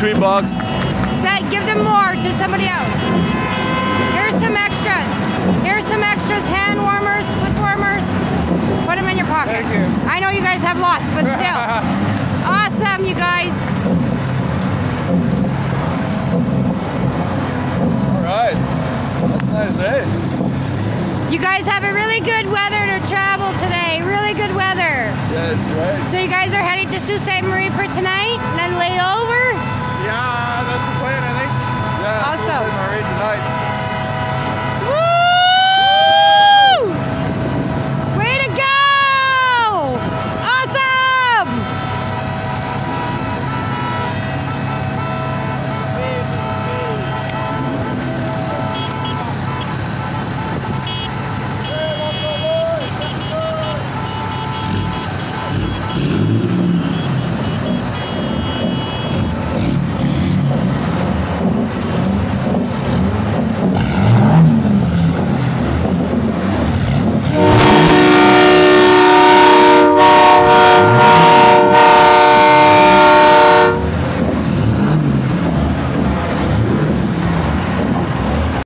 $3. Give them more to somebody else. Here's some extras. Here's some extras. Hand warmers, foot warmers. Put them in your pocket. Thank you. I know you guys have lots, but still. Awesome, you guys. All right. That's a nice day. You guys have a really good weather to travel today. Really good weather. Yeah, it's great. So you guys are heading to Sault Ste. Marie for tonight?